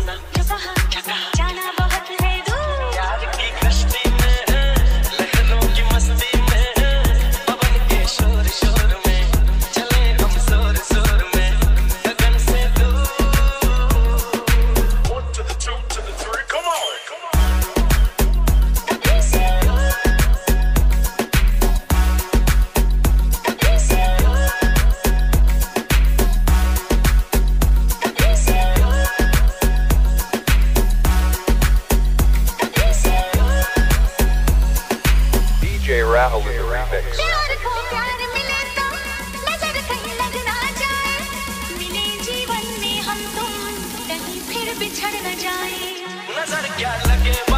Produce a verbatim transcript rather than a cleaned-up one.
क्या कहा जाना बहुत है दूर, प्यार की कश्ती में लहरों की मस्ती में, पवन के शोर शोर में चले हम जोर जोर में गगन से दूर। One to the two to the three, come on, come on. गगन से दूर, गगन से दूर, गगन से दूर, गगन से दूर। D J Rahul with the remix. प्यार को प्यार मिले तो नजर कहीं लग ना जाए, मिले जीवन में हम तुम कहीं फिर बिछड़ न जाए। नजर क्या लगे